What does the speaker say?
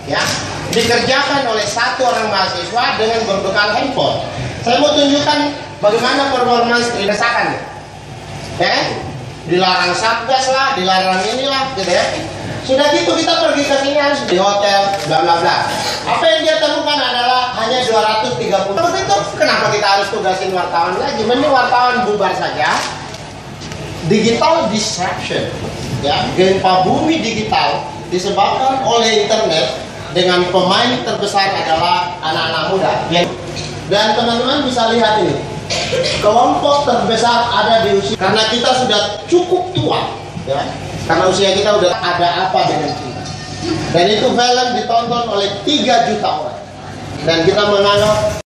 ya, dikerjakan oleh satu orang mahasiswa dengan berbekal handphone. Saya mau tunjukkan bagaimana performance dirasakan, ya. Dilarang satgas lah, dilarang inilah, gitu ya. Sudah gitu kita pergi ke sini harus di hotel, bla bla bla. Apa yang dia temukan adalah hanya 230. Terus itu kenapa kita harus tugasin wartawan lagi? Mending wartawan bubar saja. Digital disruption, ya, gempa bumi digital disebabkan oleh internet dengan pemain terbesar adalah anak-anak muda. Dan teman-teman bisa lihat ini, kelompok terbesar ada di usia, karena kita sudah cukup tua, ya, karena usia kita udah ada apa dengan kita. Dan itu film ditonton oleh 3 juta orang. Dan kita menganggap